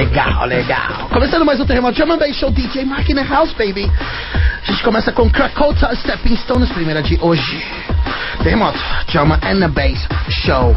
Legal. Começando mais um Terremoto Drum and Bass Show, DJ Mark in the House, baby. A gente começa com Krakota Stepping Stones, primeira de hoje. Terremoto Drum and Bass Show.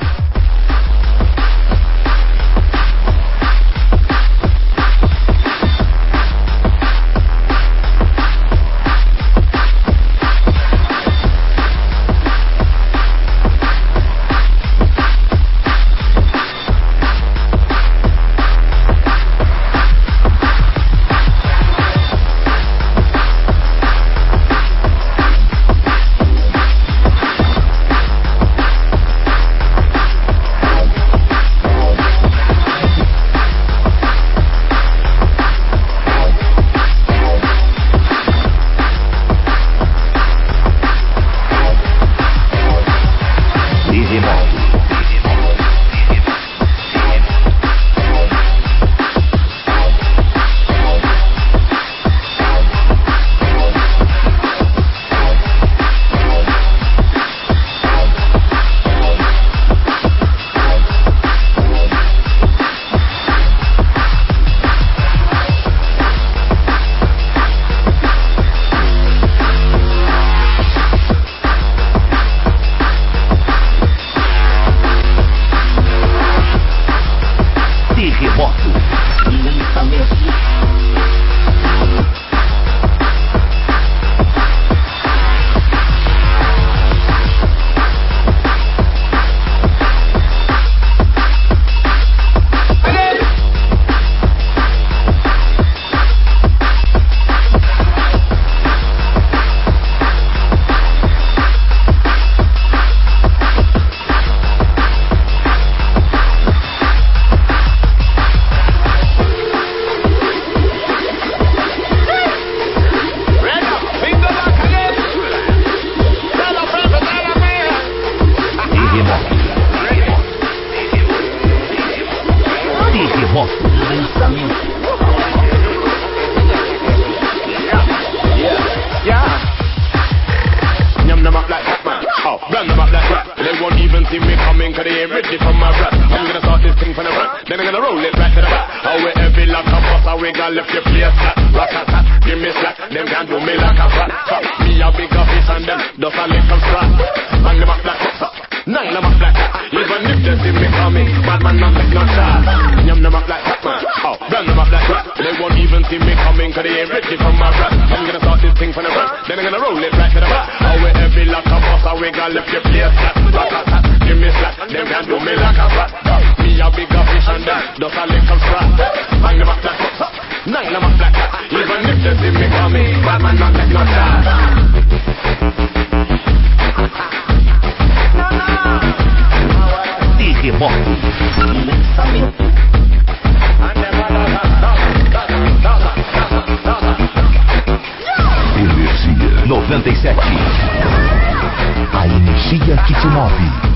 Energia 97. A energia que te move.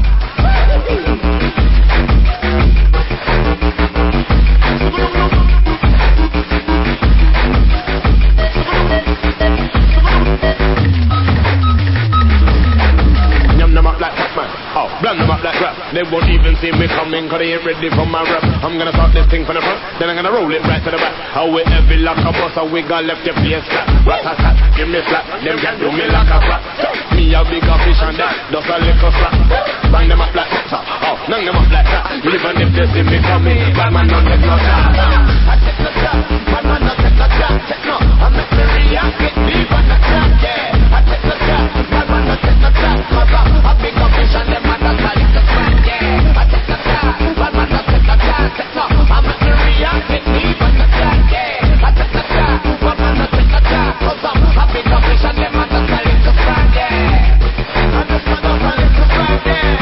Run them up like rap. They won't even see me coming, cause they ain't ready for my rap. I'm gonna start this thing from the front, then I'm gonna roll it right to the back. How we every lock a bus, how we got left your face flat. Rat-tat-tat, give me slack, them can't do me like a flat. Me a bigger fish and that, just a little slack. Bang them up like that, oh, nang them up like that. Even if they see me coming, bad man not take no shot. I take no shot, bad man not take no shot. Take no, I make me react, get deep on the track, yeah. I take no shot, bad man not take no shot. Cause a bigger fish and them man that's a little slack, yeah. I take no shot, bad man not take no shot. Take no, I make me react, get deep on the track, yeah. I take no shot, bad man not take no shot. Cause a bigger fish and them man that's a little slack, yeah. I just want a little slack, yeah.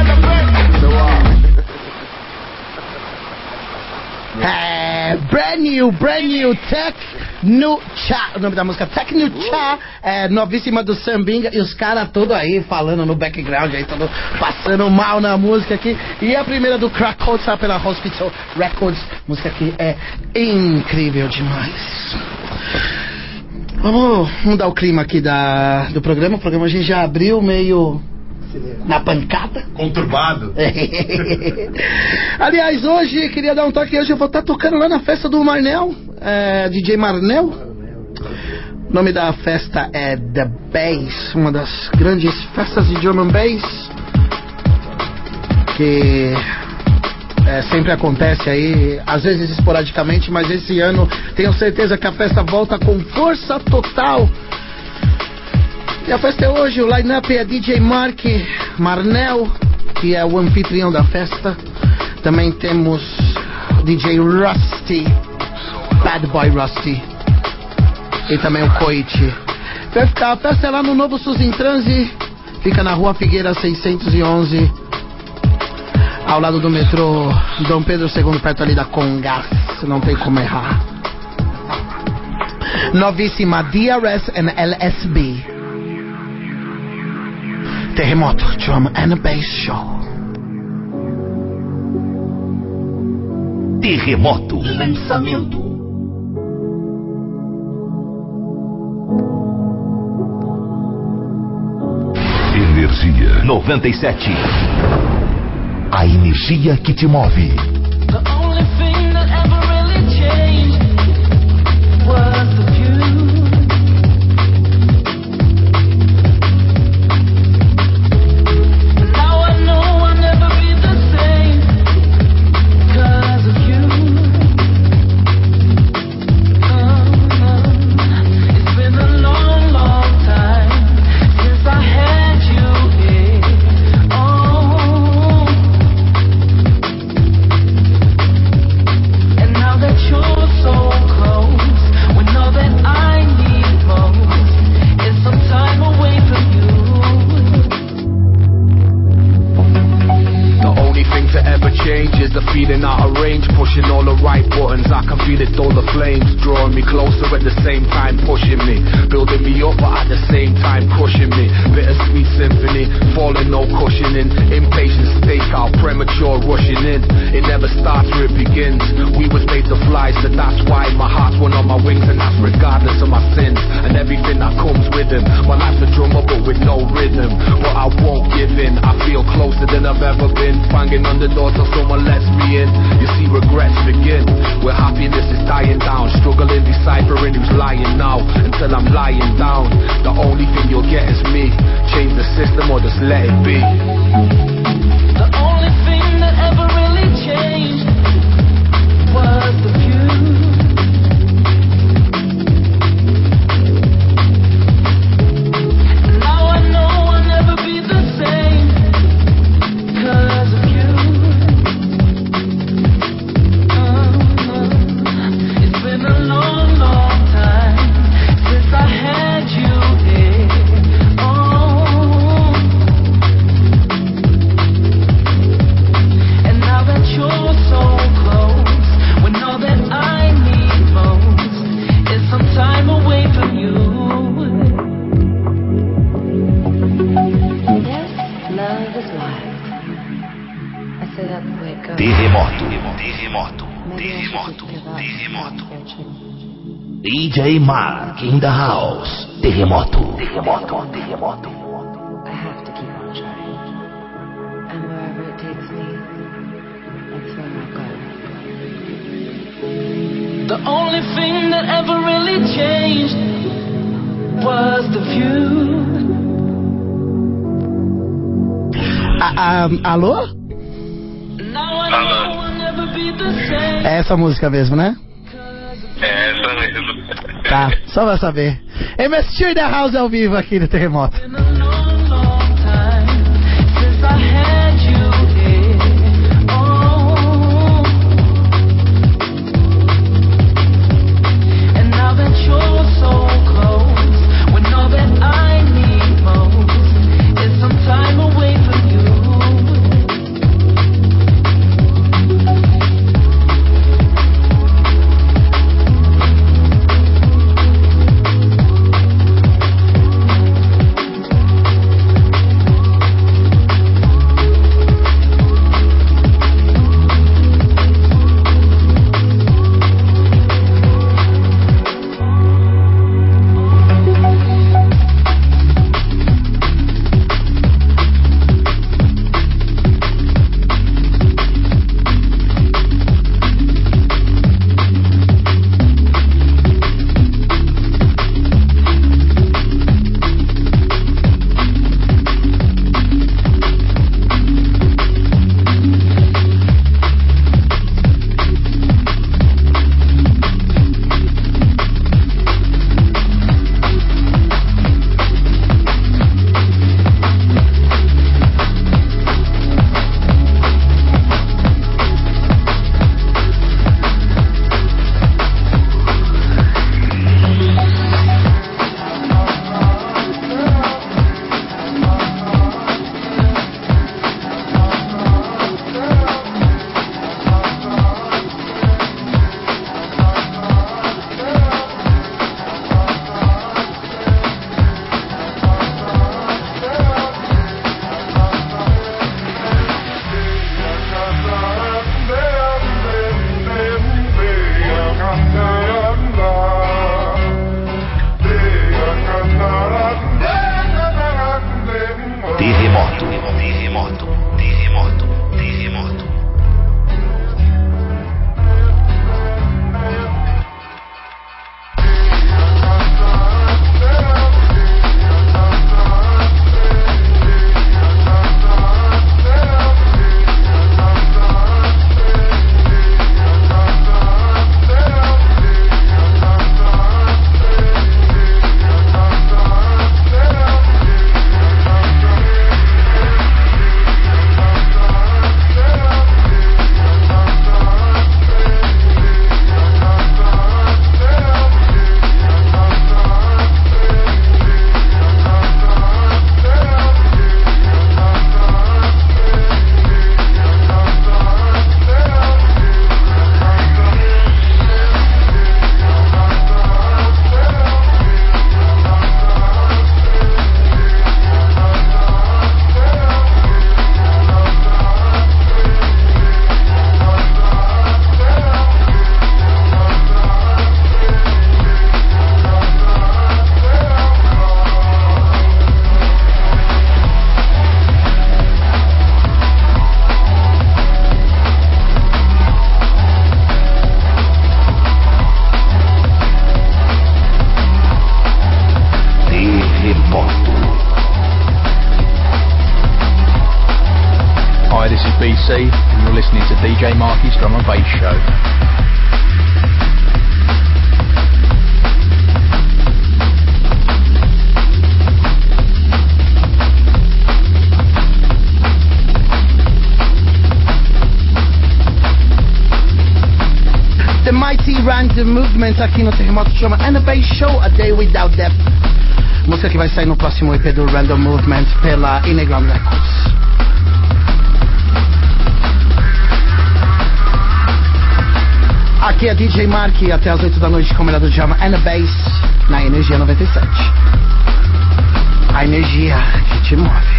Brand new brand new Tech No Cha. O nome da música Tech No Cha, novíssima do Sambinga. E os caras todos aí falando no background, aí todo passando mal na música aqui. E a primeira do Krakota pela Hospital Records. Música que é incrível demais. Vamos mudar o clima aqui do programa. O programa a gente já abriu meio na pancada. Conturbado. Aliás, hoje, queria dar um toque. Hoje eu vou estar tocando lá na festa do Marnel, DJ Marnel. O nome da festa é The Bass, uma das grandes festas de drum and bass que sempre acontece aí, às vezes esporadicamente, mas esse ano tenho certeza que a festa volta com força total. E a festa é hoje, o line-up é DJ Marnel, que é o anfitrião da festa. Também temos DJ Rusty, Bad Boy Rusty, e também o Coit. A festa é lá no Novo SUS em Transe, fica na Rua Figueira 611, ao lado do metrô Dom Pedro II, perto ali da Congás, não tem como errar. Novíssima DRS and LSB. Terremoto, Drum and Bass Show. Terremoto. Lançamento. Energia 97. A energia que te move. The only thing that ever really changed was the view. Now I know I'll never be the same because of you. It's been a long, long time since I had you here. And now that you're so close, when all that I need most is some time away from you. The only thing to ever change is the feeling out of range. Pushing all the right buttons, I can feel it, all the flames drawing me closer at the same time, pushing me, building me up, but at the same time crushing me. Bittersweet symphony, falling, no cushioning. Impatient stakeout, premature rushing in. It never starts where it begins. We was made to fly, so that's why my heart's one on my wings, and that's regardless of my sins and everything that comes with them. My life's a drummer, but with no rhythm. But I won't give in. I feel closer than I've ever been. Banging on the door till someone lets me in. You see, regrets begin where happiness is dying down. Struggling, deciphering who's lying now until I'm lying down. The only thing you'll get is me. Change the system or just let it be. The only thing that ever really changed was the view. And now I know I'll never be the same because of you. It's been a long, long time since I had you here. And now that you're so close, when all that I need most is some time away from you. Yes, love is wild. I say that's the way it goes. Terremoto. Maybe I should just give up and searching. DJ Mark in the house. Terremoto. I have to keep on trying. And wherever it takes me, that's where I'll go. The only thing that ever really changed was the view. Alô? Now I know I'll never be the same. É essa música mesmo, né? É essa mesmo. Tá, só pra saber. MST da House ao vivo aqui no Terremoto. It's been a long, long time since I had you here. And now that you're so close, when all that I need most is some time away from you. MC, and you're listening to DJ Marky's Drum and Bass Show. The Mighty Random Movement aqui no Terremoto chama And a Bass Show, A Day Without Death. Música que vai sair no próximo EP do Random Movement pela Inegram Records. Aqui é DJ Mark até as 8 da noite com o melhor do Jama And a Bass na Energia 97. A energia que te move.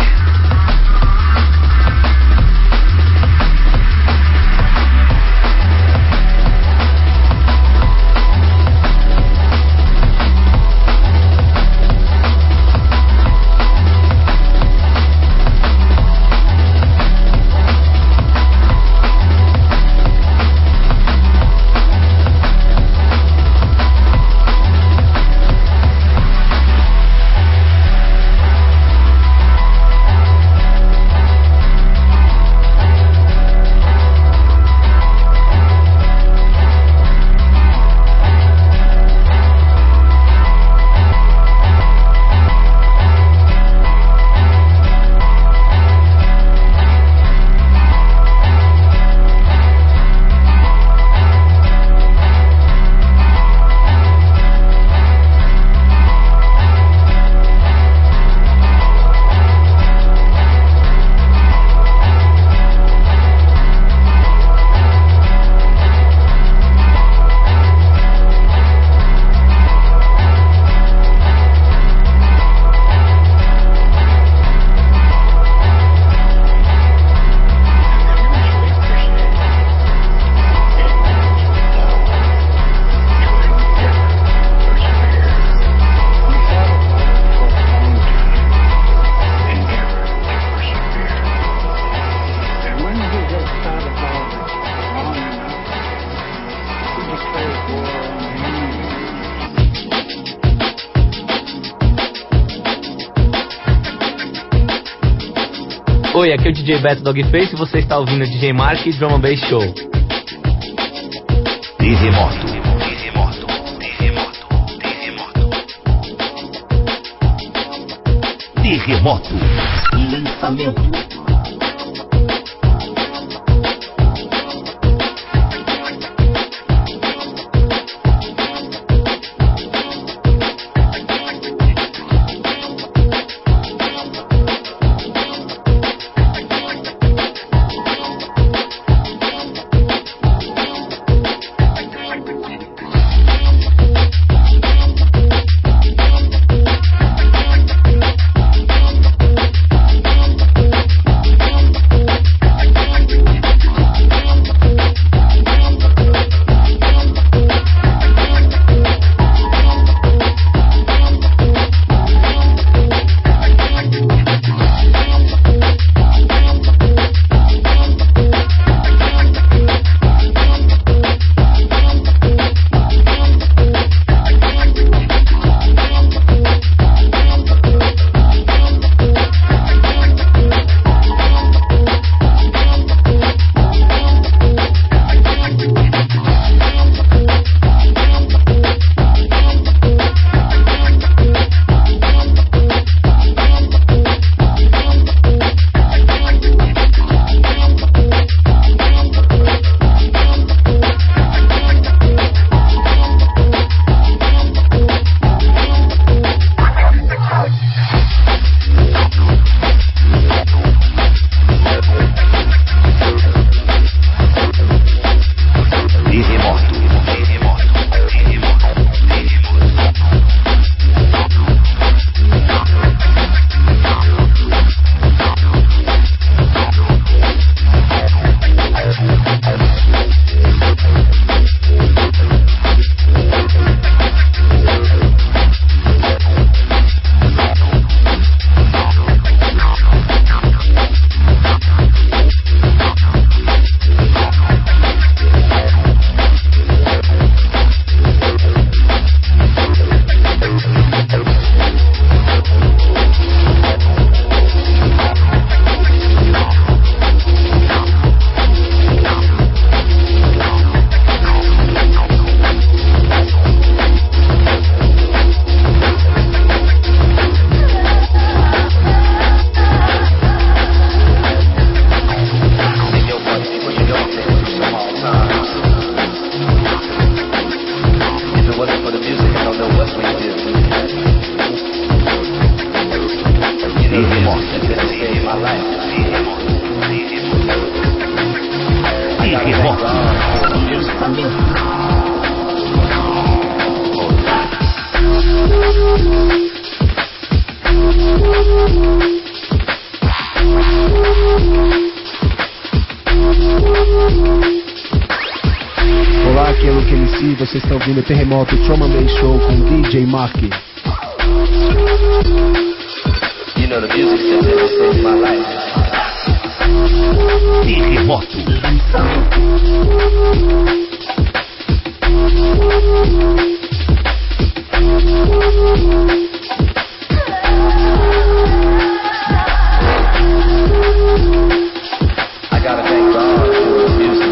Oi, aqui é o DJ Beto Dogface e você está ouvindo o DJ Mark e Drum and Bass Show. Terremoto. Terremoto. Lançamento. Olá, aqui é Luke MC, você está ouvindo o Terremoto Drum and Bass Show com DJ Mark. You know the music saved my life. Terremoto. I gotta thank God for the music.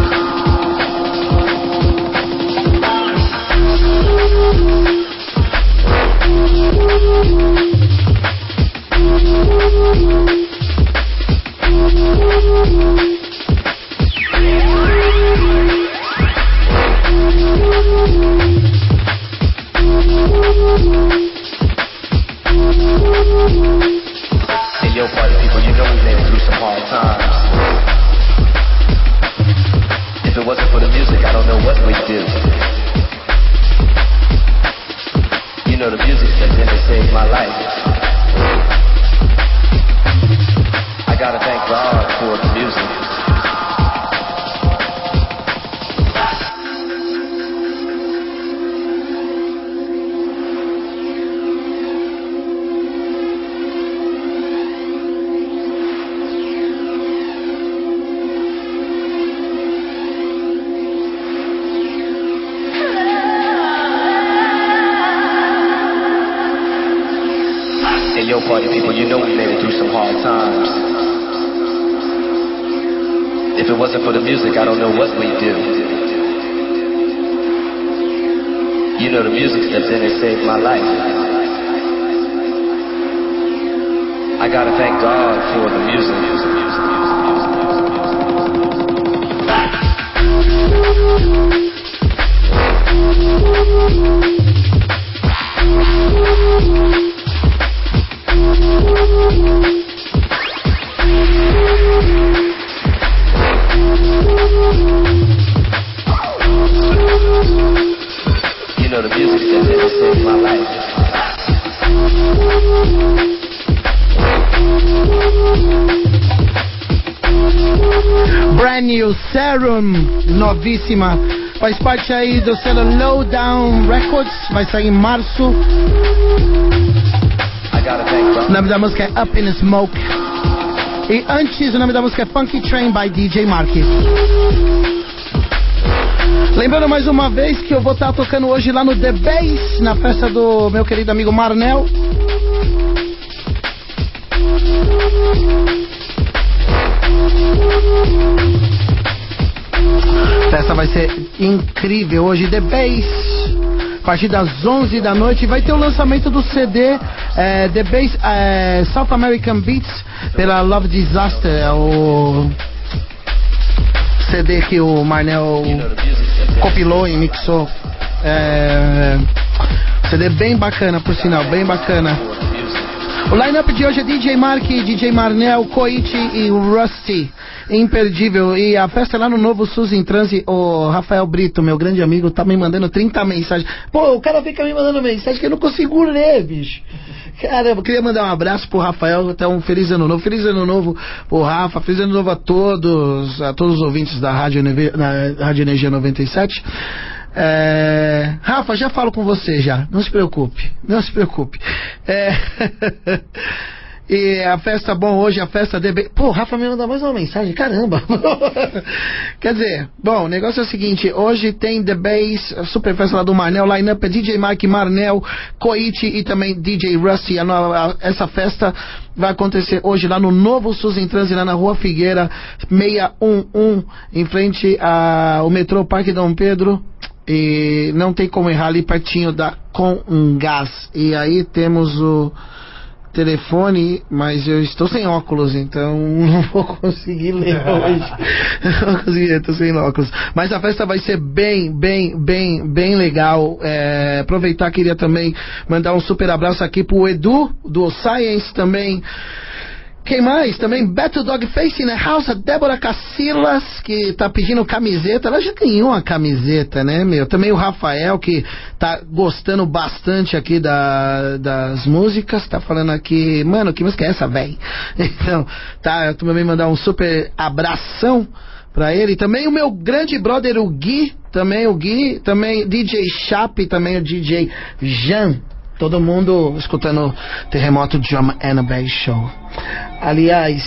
And yo, party people, you know we made it through some hard times. If it wasn't for the music, I don't know what we'd do. You know the music stepped in and saved my life. I gotta thank God for the music. And yo, party people, you know we made it through some hard times. If it wasn't for the music, I don't know what we'd do. You know the music stepped in and saved my life. I gotta thank God for the music. You know the music stepped in and saved my life. Brand New Serum, novíssima. Faz parte aí do selo Lowdown Records. Vai sair em março. O nome da música é Up in Smoke. E antes, o nome da música é Funky Train by DJ Mark. Lembrando mais uma vez que eu vou estar tocando hoje lá no The Bass, na festa do meu querido amigo Marnel. A festa vai ser incrível hoje, The Bass, a partir das 11 da noite. Vai ter o lançamento do CD The Bass South American Beats pela Love Disaster, é o CD que o Marnel compilou e mixou. CD bem bacana, por sinal, bem bacana. O line-up de hoje é DJ Mark, DJ Marnel, Koichi e Rusty. Imperdível. E a festa é lá no Novo SUS em Transe. O Rafael Brito, meu grande amigo, tá me mandando 30 mensagens. Pô, o cara fica me mandando mensagem que eu não consigo ler, bicho. Caramba, eu queria mandar um abraço pro Rafael. Então, feliz ano novo. Feliz ano novo pro Rafa. Feliz ano novo a todos os ouvintes da Rádio Energia 97. Rafa, já falo com você já. Não se preocupe. Não se preocupe. E a festa, bom, hoje a festa de... Pô, Rafa me mandou mais uma mensagem, caramba. Quer dizer, bom, o negócio é o seguinte, hoje tem The Bass, a super festa lá do Marnel, line-up é DJ Mark, Marnel, Koichi e também DJ Rusty. Essa festa vai acontecer hoje lá no Novo SUS em Transe, lá na Rua Figueira 611, em frente ao metrô Parque Dom Pedro. E não tem como errar, ali pertinho da Comgás. E aí temos o telefone, mas eu estou sem óculos, então não vou conseguir ler hoje. Não vou conseguir, estou sem óculos. Mas a festa vai ser bem legal. Aproveitar, queria também mandar um super abraço aqui pro Edu, do Science também, Quem mais? Também Beto Dogface in the house, a Débora Cacilas, que tá pedindo camiseta. Ela já ganhou uma camiseta, né, meu? Também o Rafael, que tá gostando bastante aqui das músicas. Tá falando aqui, mano, que música é essa, véi? Então, tá, eu também mandar um super abração pra ele. Também o meu grande brother, o Gui, também DJ Chape, também o DJ Jean. Todo mundo escutando Terremoto Drum and Bass Show. Aliás,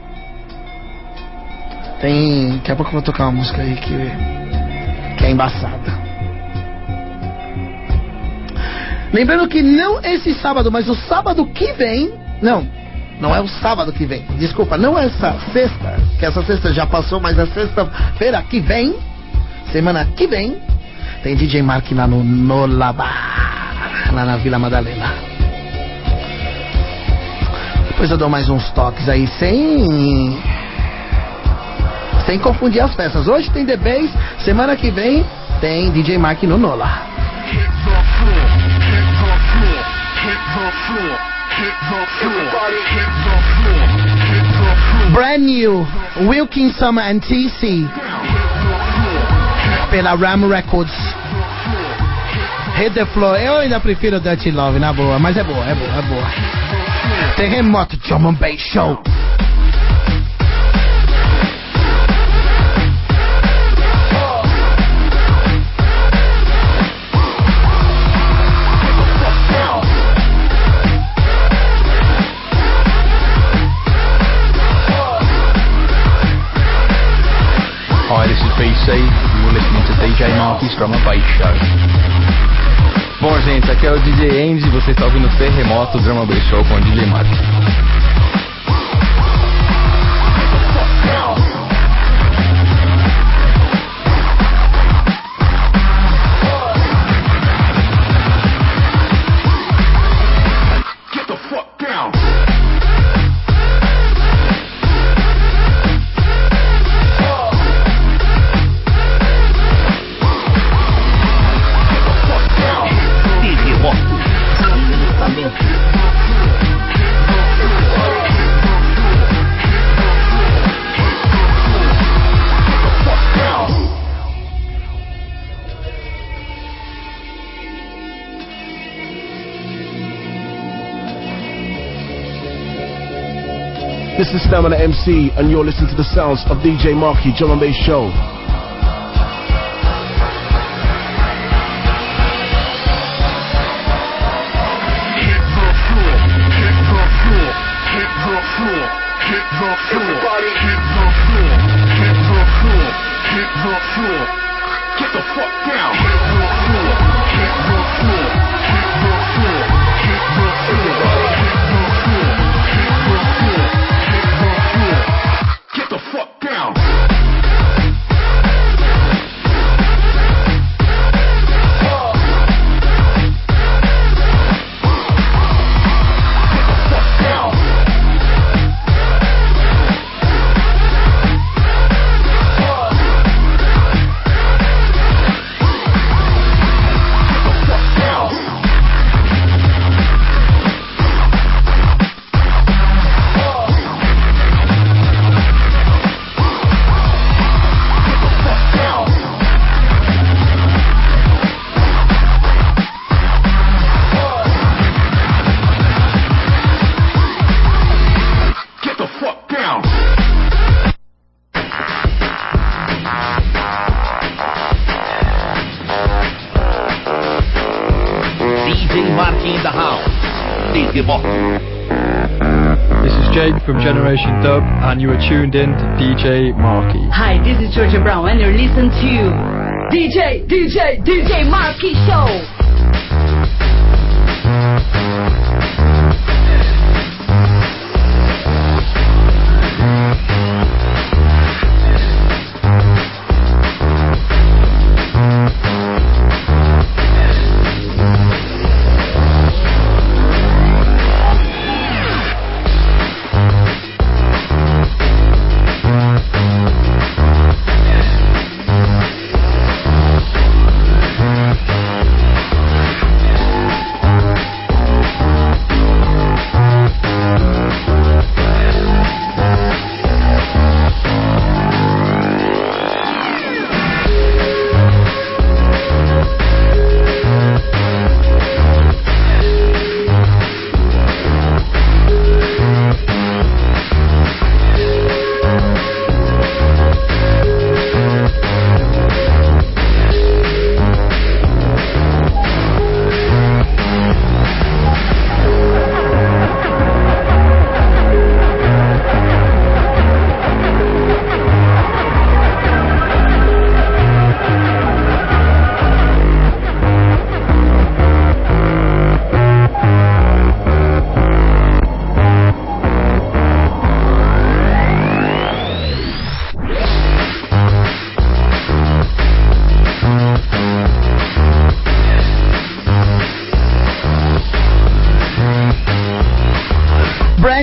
daqui a pouco eu vou tocar uma música aí que é embaçada. Lembrando que não esse sábado, mas o sábado que vem. Não é o sábado que vem. Desculpa, não é essa sexta, que essa sexta já passou, mas a sexta-feira que vem, semana que vem, tem DJ Mark lá no Nolabar, lá na Vila Madalena. Depois eu dou mais uns toques aí, sem confundir as peças. Hoje tem The Bass, semana que vem tem DJ Mark no Nola. Brand new Wilkinson and TC pela Ram Records. Hit the Floor. Eu ainda prefiro Dirty Love, na boa, mas é boa. Terremoto Drum and Bass Show. Hi, this is BC. You're listening to DJ Marky's Drum and Bass Show. Bom, gente, aqui é o DJ Andy e você está ouvindo Terremoto Drum and Bass Show com o DJ Mark. This is Stamina MC, and you're listening to the sounds of DJ Marky Drum and Bass Show. This is Jake from Generation Dub, and you are tuned in to DJ Marky. Hi, this is Georgia Brown, and you're listening to DJ Marky Show.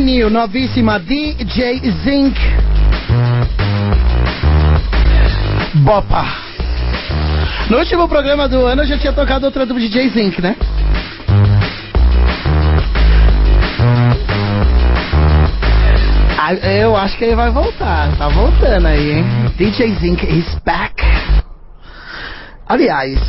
new, novíssima, DJ Zinc. Bopa. No último programa do ano eu já tinha tocado outra do DJ Zinc, né? Eu acho que ele vai voltar, tá voltando aí, hein? DJ Zinc is back. Aliás,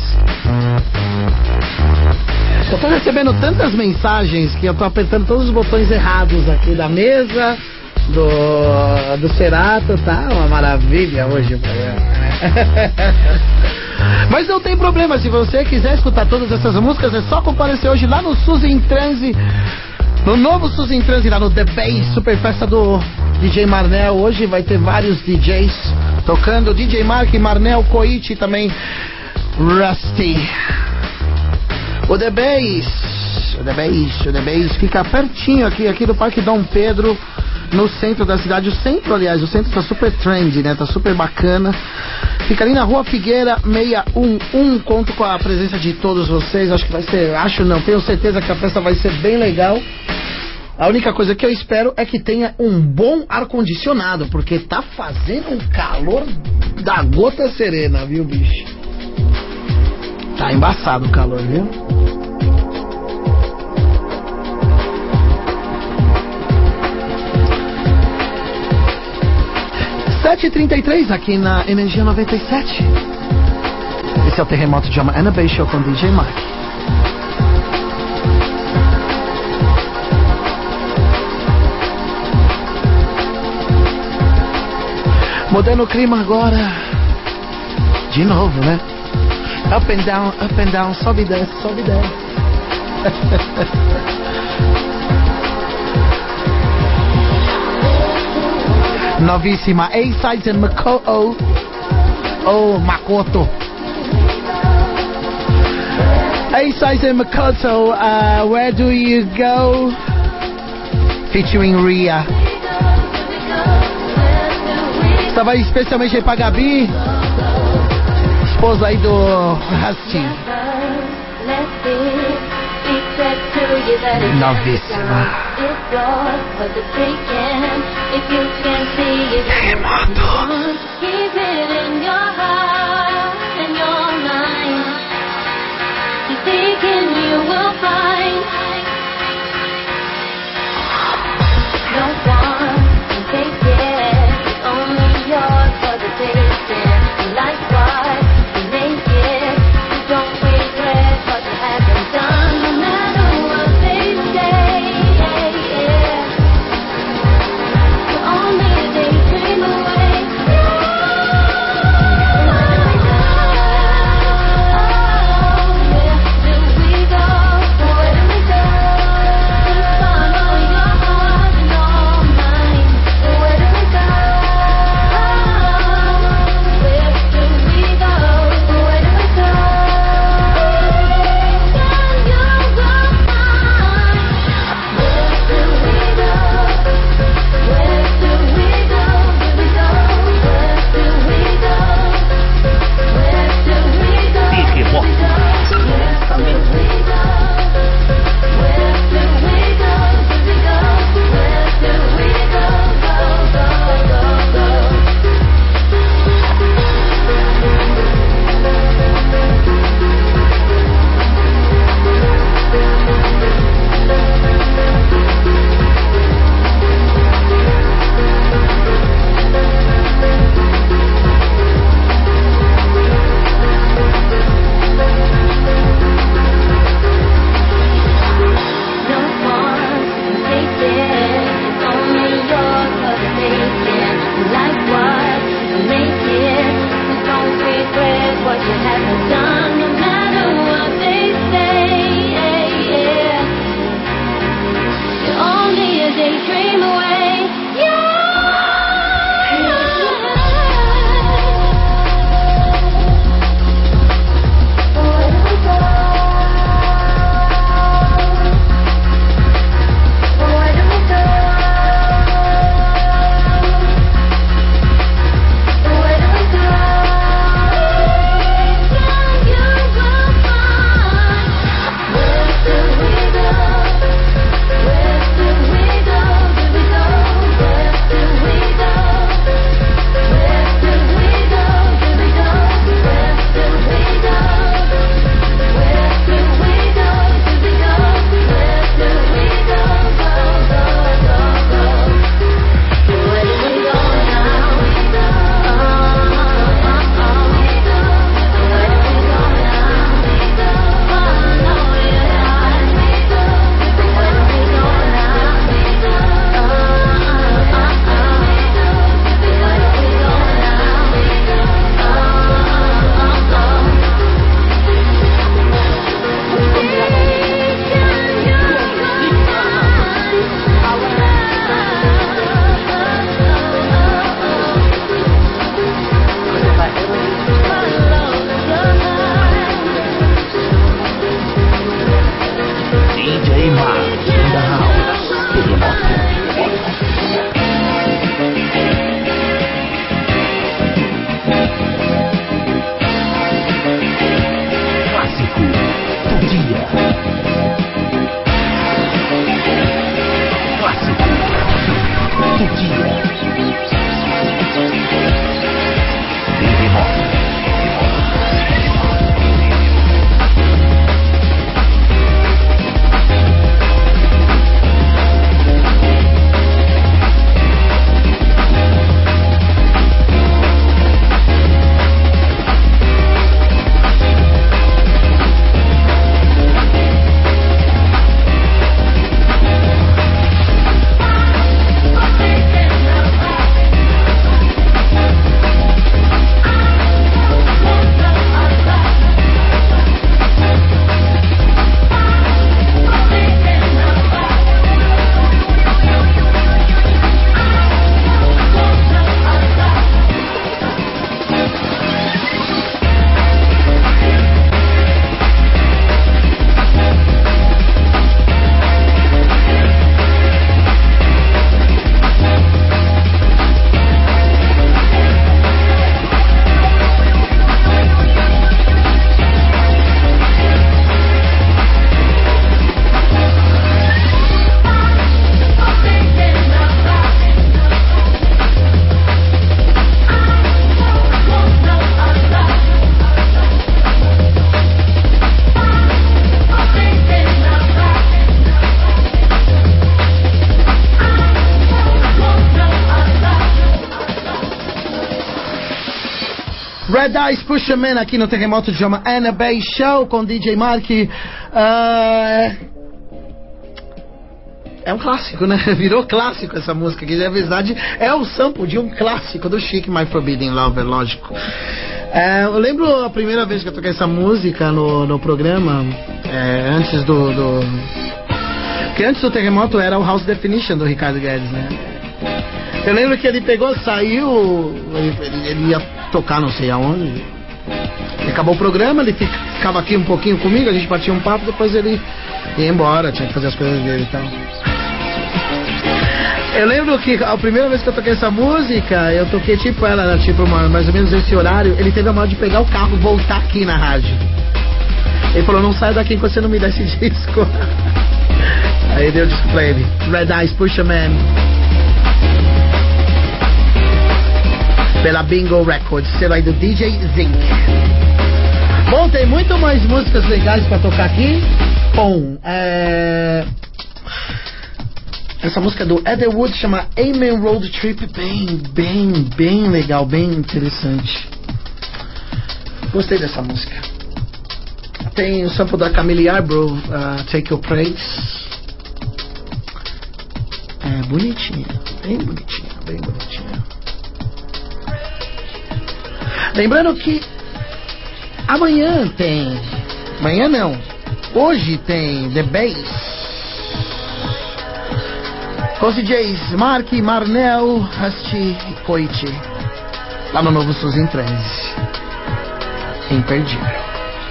eu tô recebendo tantas mensagens que eu tô apertando todos os botões errados aqui da mesa, do Cerato, tá? Uma maravilha hoje o programa, né? Mas não tem problema, se você quiser escutar todas essas músicas, é só comparecer hoje lá no Suzy in Transe, no novo Suzy in Transe, lá no The Bass, super festa do DJ Marnel. Hoje vai ter vários DJs tocando, DJ Mark, Marnel, Koichi também, Rusty. O The Bass fica pertinho aqui do Parque Dom Pedro, no centro da cidade. O centro, aliás, o centro tá super trendy, né? Tá super bacana. Fica ali na Rua Figueira 611. Conto com a presença de todos vocês. Acho que vai ser, tenho certeza que a festa vai ser bem legal. A única coisa que eu espero é que tenha um bom ar-condicionado, porque tá fazendo um calor da gota serena, viu, bicho? Tá embaçado o calor, viu? (7h33) aqui na Energia 97. Esse é o Terremoto Drum and Bass Show com DJ Mark. Mudando o clima agora. De novo, né? Up and down, sobe e desce, sobe e desce. Novíssima, A-Sides and Makoto. Makoto. A-Sides and Makoto, Where Do You Go? Featuring Ria. Estava especialmente aí pra Gabi, esposa aí do Rusty. Novíssima. DJ Mark in the house. Terremoto. Clássico do dia. Clássico do dia. Terremoto. Red Eyes Pusher Man aqui no Terremoto, chama Annabelle Show com DJ Mark. É um clássico, né? Virou clássico essa música, que na verdade é o sample de um clássico do Chic, My Forbidden Love, é lógico. Eu lembro a primeira vez que eu toquei essa música no programa, antes do... Porque antes do Terremoto era o House Definition do Ricardo Guedes, né? Eu lembro que ele pegou, saiu, ele ia tocar não sei aonde. E acabou o programa, ele ficava aqui um pouquinho comigo, a gente batia um papo, depois ele ia embora, tinha que fazer as coisas dele e tal. Eu lembro que a primeira vez que eu toquei essa música, eu toquei tipo ela, tipo mais ou menos esse horário, ele teve a moda de pegar o carro e voltar aqui na rádio. Ele falou, não saia daqui enquanto você não me dá esse disco. Aí deu o disco pra ele, Red Eyes Pusher Man, pela Bingo Records, selo aí do DJ Zinc. Bom, tem muito mais músicas legais pra tocar aqui. Bom, essa música do Etherwood chama Amen Road Trip, bem legal, bem interessante. Gostei dessa música. Tem o sample da Camille Yarbrough, Take Your Praise. É bonitinha, bem bonitinha. Lembrando que amanhã tem... Amanhã não. Hoje tem The Bass com os DJs Mark, Marnel, Rusty e Coit, lá no Novo Suzin 13. Imperdível.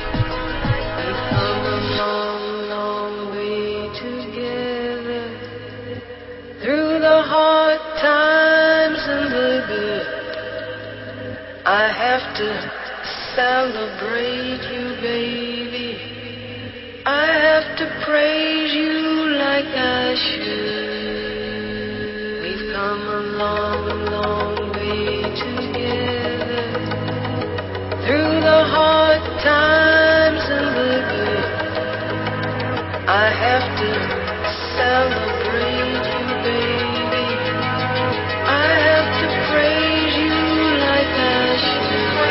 I have to celebrate you, baby. I have to praise you like I should. We've come a long way together. Through the hard times and the good, I have to celebrate you, baby. I have to praise you like I should.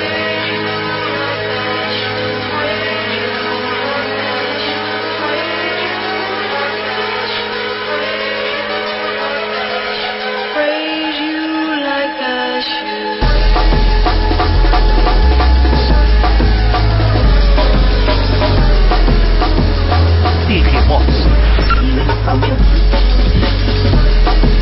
Praise you like I should. Terremoto.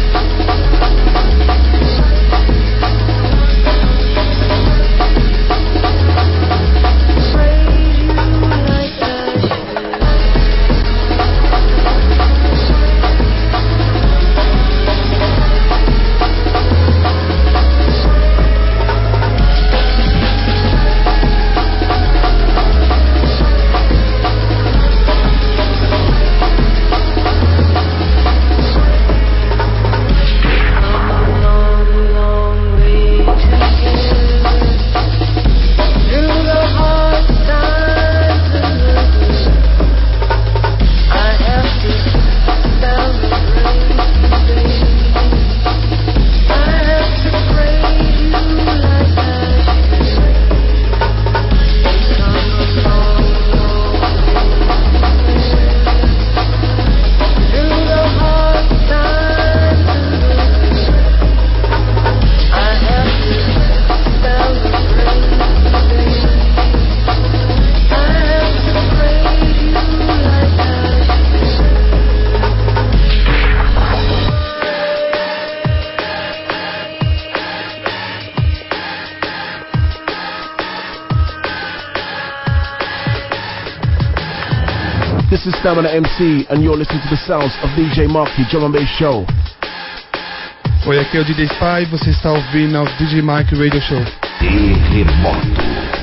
Stamina MC, and you're listening to the sounds of DJ Marky Drum and Bass Show. Oi, aqui é o DJ Spy, você está ouvindo ao DJ Marky Radio Show. Terremoto.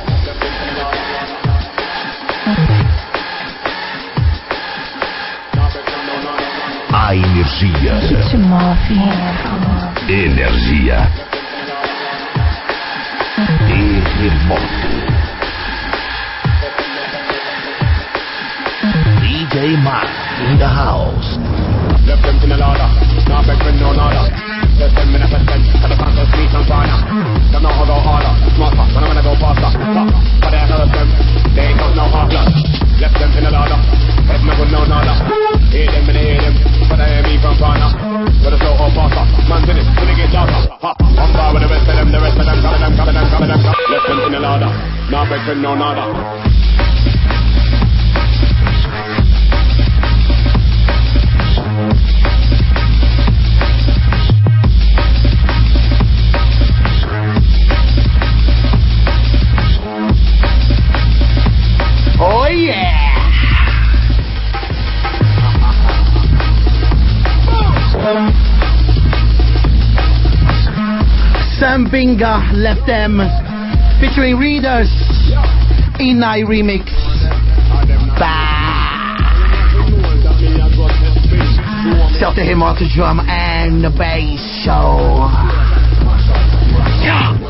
A energia. Que te move. Energia. Terremoto. DJ Mark in the house. Left them in the ladder, now back with no nada. Left them in a percent, and the fans are sweet and fine. Them know how go harder, smarter, when I'm gonna go faster. But I heard them, they ain't got no heart. Left them in the ladder, head me with no nada. Hear them and hear them, but I hear me from Fana. With a slow or faster, man's in it, till they get darker. I'm far with the rest of them, coming them. Left them in the ladder, now back with no nada. Oh yeah! Sam Binga left them featuring Readers Inai remix. Self Terremoto Drum and Bass Show. Yeah.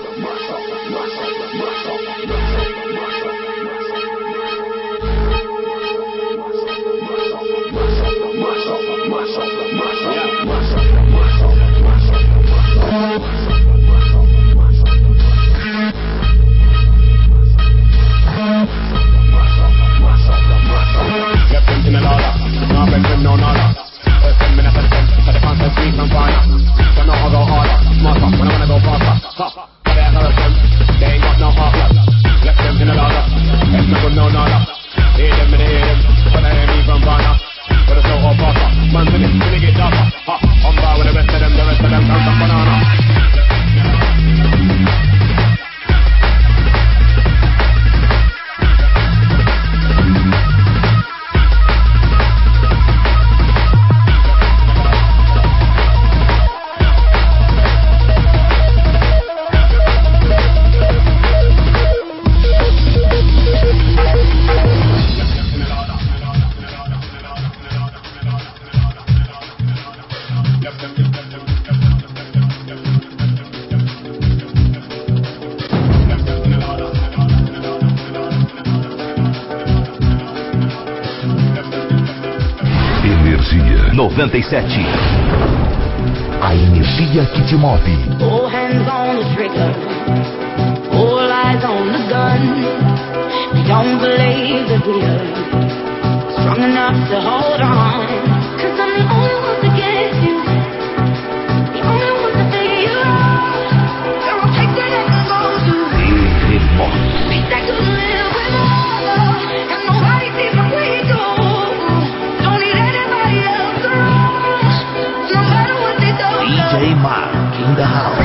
Energia 97. A energia que te move. All hands on the trigger, all eyes on the gun. They don't believe that we're strong enough to hold on. 'Cause I'm the only one to get you, the only one to figure you out. Girl, I'll take that and go to Terremoto. think that you live with all, and nobody sees my way go. Don't need anybody else around, no matter what they do. DJ Mark in the house.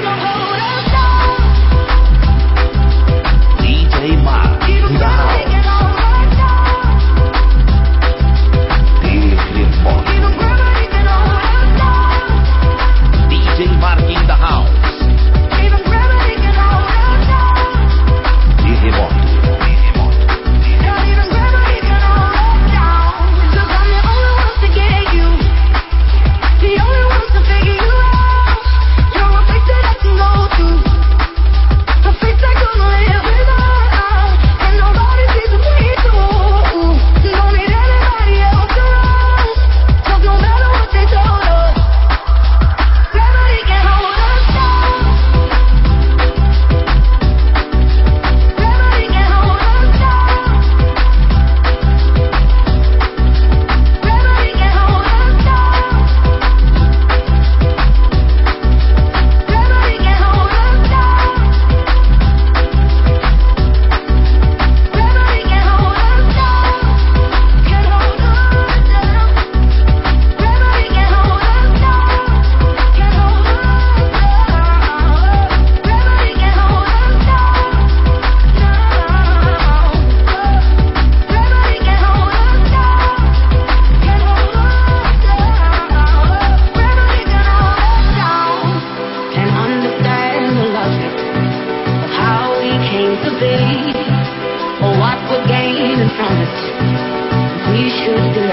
DJ Mark in the house. Terremoto.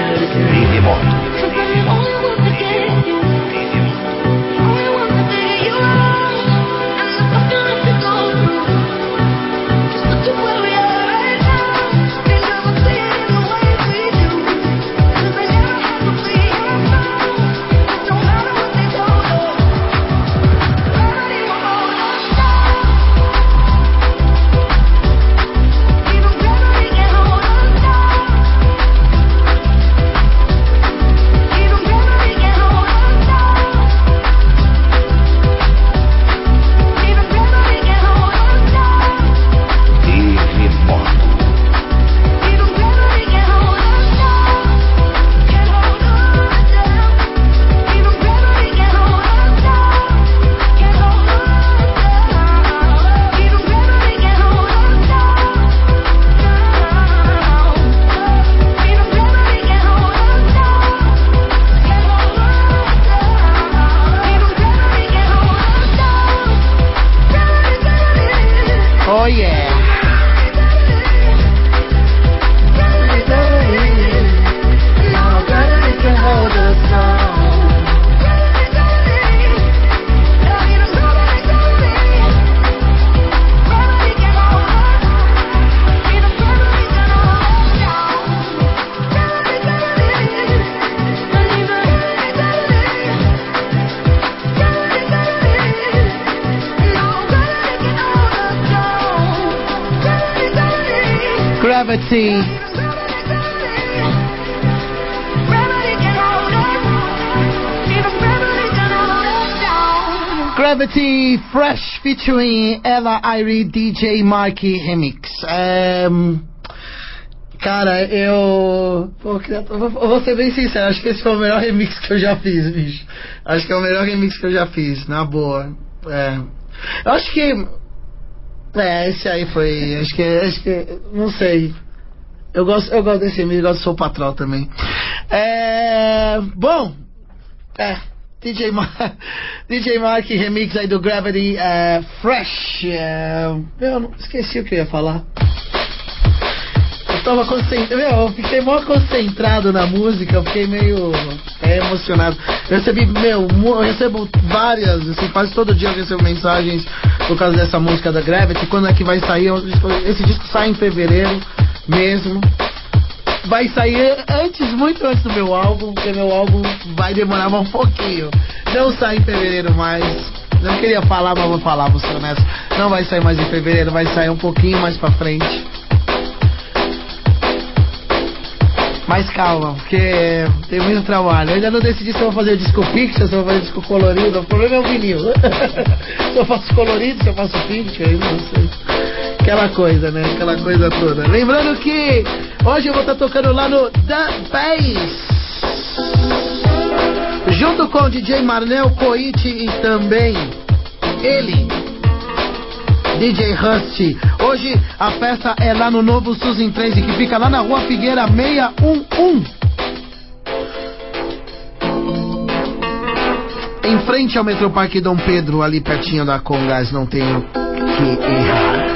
Terremoto. Oh yeah. Gravity. Gravity Fresh featuring Ella Irie, DJ Mark Remix. Cara, eu vou ser bem sincero, acho que esse foi o melhor remix que eu já fiz, bicho. Acho que é o melhor remix que eu já fiz, na boa. Eu acho que esse aí foi. Acho que. Não sei. Eu gosto desse remix, eu gosto do Soul Patrol também. Bom. DJ Mark Remix aí do Gravity Fresh. Eu não esqueci o que eu ia falar. Eu tava concentrado. Eu fiquei mó concentrado na música, eu fiquei meio emocionado. Eu recebo várias, assim, quase todo dia eu recebo mensagens por causa dessa música da Gravity. Quando é que vai sair? Esse disco sai em fevereiro mesmo. Vai sair muito antes do meu álbum, porque meu álbum vai demorar um pouquinho. Não sai em fevereiro mais. Não queria falar, mas vou falar, vou ser honesto. Não vai sair mais em fevereiro, vai sair um pouquinho mais pra frente. Mas calma, porque tem muito trabalho. Eu ainda não decidi se eu vou fazer o disco pixel, se eu vou fazer o disco colorido. O problema é o vinil. Se eu faço colorido, se eu faço pixel, eu não sei. Aquela coisa, né? Aquela coisa toda. Lembrando que hoje eu vou estar tocando lá no The Bass, junto com o DJ Marnel Coit e também ele, DJ Rust. Hoje a festa é lá no novo Suzy 13, que fica lá na Rua Figueira 611, em frente ao Metroparque Dom Pedro, ali pertinho da Congás. Não tenho que errar.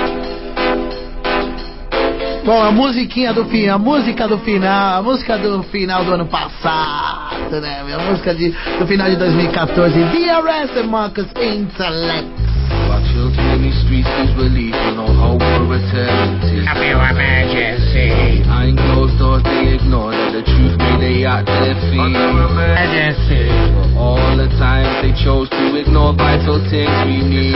Bom, a música do final do ano passado, né? A música do final de 2014, DRS and Marcus Intellect. Children in these streets lose belief and no hope for eternity. I feel emergency. Behind closed doors they ignore that the truth may lay at their feet. Emergency. For all the times they chose to ignore vital things we need.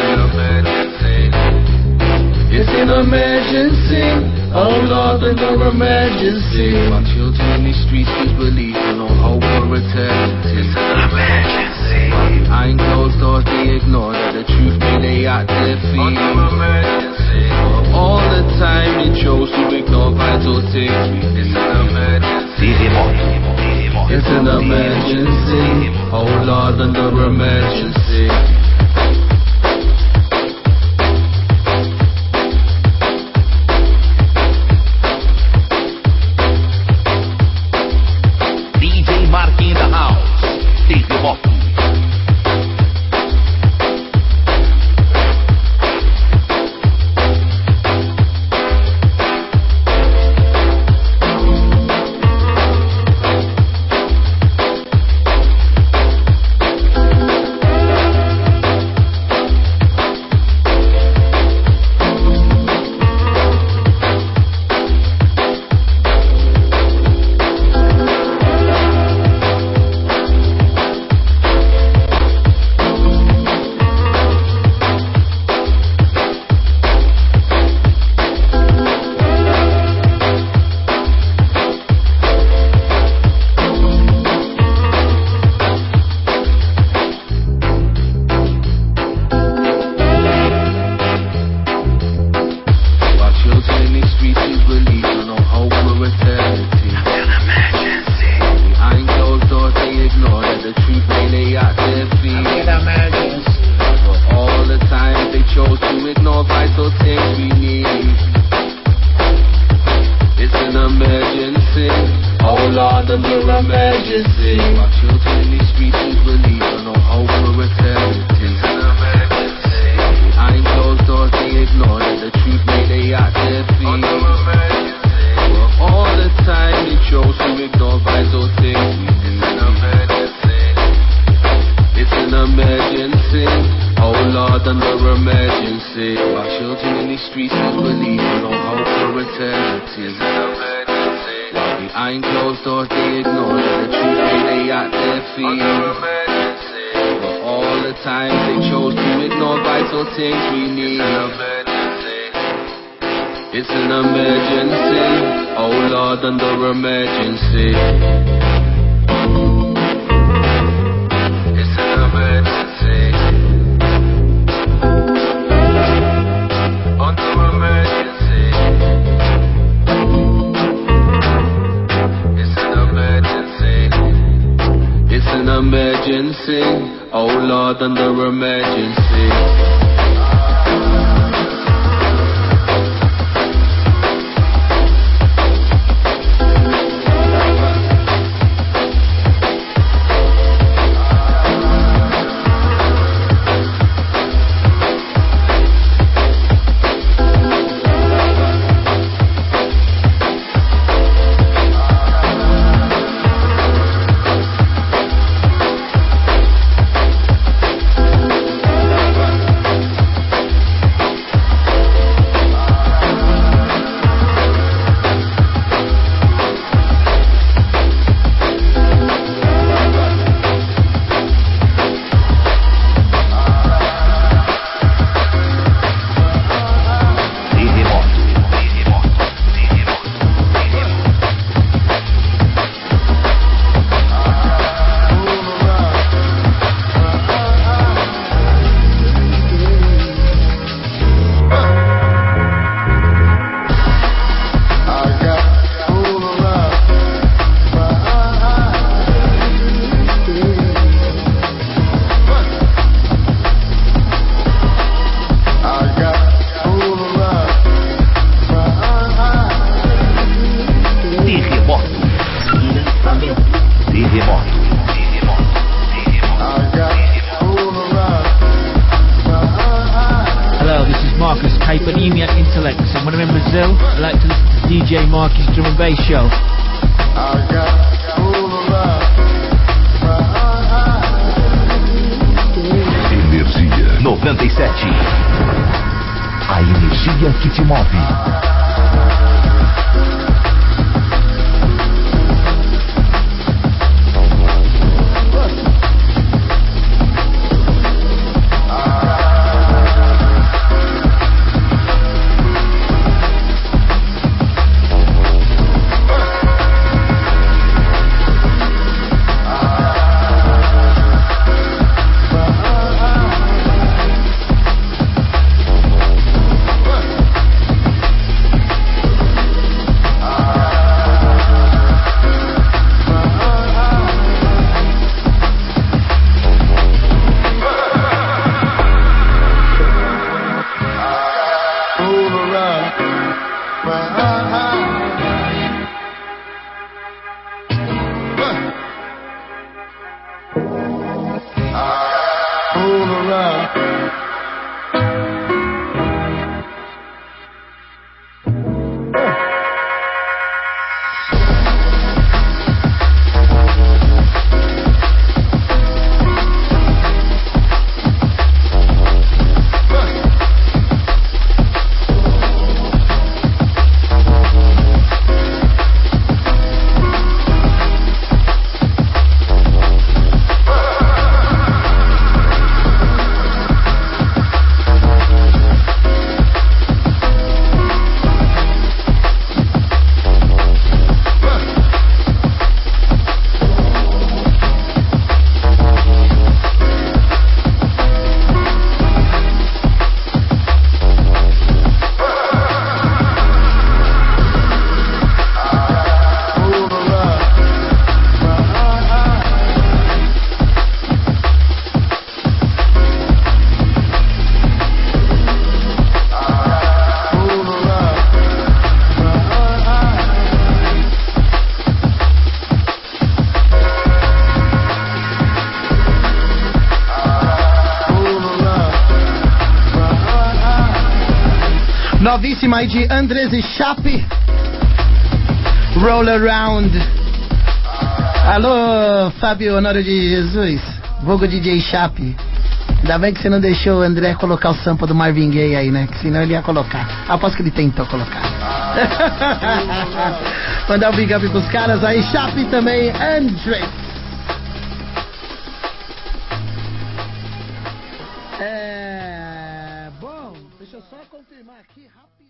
It's an emergency. Oh Lord, another emergency. Our children in these streets lose belief and no hope for eternity. It's an emergency. Behind closed doors they ignore that the truth may lay at their feet. For all the time they chose to ignore vital things. It's an emergency. It's an emergency. Oh Lord, another emergency. DJ Mark in the house. Terremoto. under emergency. While children in these streets who believe in no hope for eternity. It's an emergency. Behind closed doors they ignore that the truth may lay at their feet. Under emergency. Well, all the time they chose to ignore vital things. It's an emergency. It's an emergency. Oh Lord, under emergency. While children in these streets who believe in no hope for eternity. It's an emergency. While behind closed doors they ignore that the truth may lay at their feet. Under emergency. But all the times they chose to ignore vital things we need. It's an emergency. It's an emergency. Oh Lord, under emergency. It's an emergency. Under emergency. It's an emergency. It's an emergency. Oh Lord, under emergency. DJ Marky's Drum and Bass Show. Energia 97. A energia que te move. novíssima aí de Andres e Chape, Roll Around. Alô, Fábio Honório de Jesus, vulgo DJ Chape. Ainda bem que você não deixou o André colocar o sample do Marvin Gaye aí, né? Que senão ele ia colocar. Aposto que ele tentou colocar. Mandar um big up pros caras aí, Chape também, André. Bom, deixa eu só confirmar aqui rápido.